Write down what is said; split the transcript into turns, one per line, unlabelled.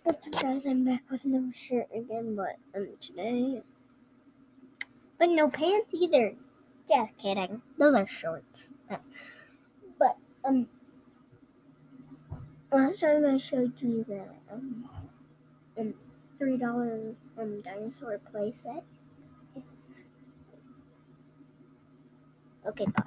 What's up, guys? I'm back with no shirt again, but today, but no pants either. Just kidding. Those are shorts. But last time I showed you the $3 dinosaur playset. Okay, bye.